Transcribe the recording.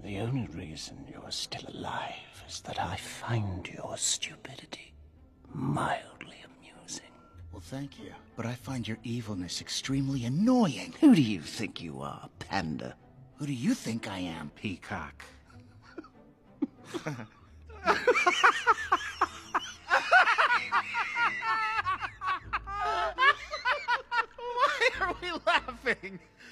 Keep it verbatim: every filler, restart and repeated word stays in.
The only reason you're still alive is that I find your stupidity mildly amusing. Well, thank you. But I find your evilness extremely annoying. Who do you think you are, Panda? Who do you think I am, Peacock? Why are we laughing?